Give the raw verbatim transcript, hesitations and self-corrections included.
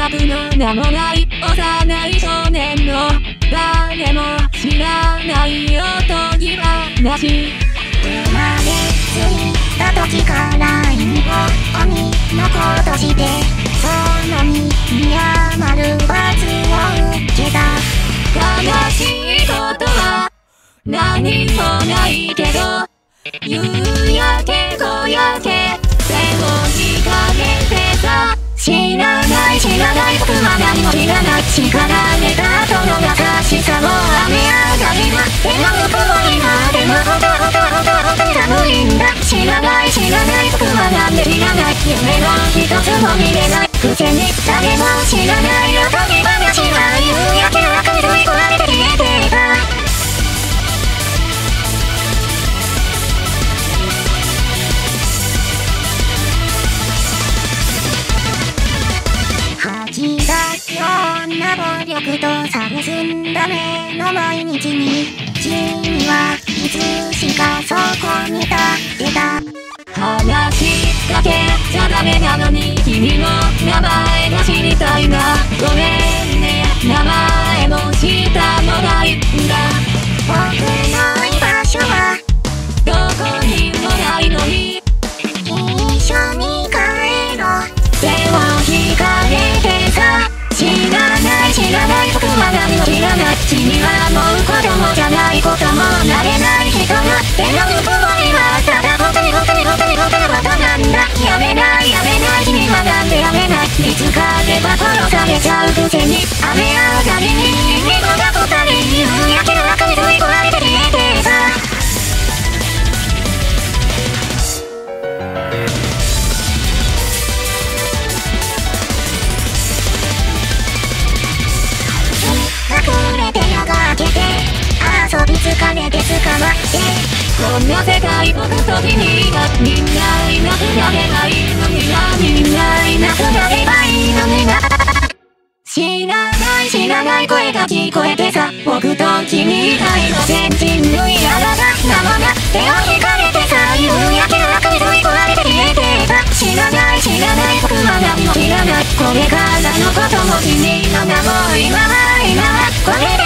覚の名もない幼い少年の誰も知らないおとぎ話。 生まれついた時から犬を鬼の子としてその身に余る罰を受けた。 悲しいことは何もないけど夕焼け小焼け手を引かれてさ。知らない知らない僕は何も知らない。叱られた後の優しさも雨上がりだ。手の向こうに今でもほんとほんとほんとほんとに寒いんだ。知らない知らない僕はなんで知らない。夢の一つも見れないくせに誰も知らないおとぎ話は夕焼けの中に吸い込まれて消えていた。吐き出すような暴力とさ進んだ目の毎日に君はいつしかそこに立ってた。 話しかけちゃダメなのに君の名前が知りたいな。ごめんね名前もしたもないんだ。 僕の居場所はどこにもないのに一緒に帰ろう。 手を引かれてさ。知らない知らない僕は何も知らない。君はもう子供じゃないことも慣れない人が手の向こうにはただ本当に本当に本当に本当のことなんだ。やめないやめない君はなんでやめない。いつかでは殺されちゃうくせに雨上がりに猫が二人夕焼けの中に吸い込まれて消えてさ。隠れてやがけて遊び疲れて捕まってこんな世界僕と君がみんないなくなればいいのにな。 みんないなくなればいいのにな。知らない知らない声が聞こえてさ。僕と君以外の全人類あらがなもが手を引かれてさ。夕焼けの中に吸い込まれて消えてた。知らない知らない僕は何も知らない。これからのことも君の名も今は今はこれで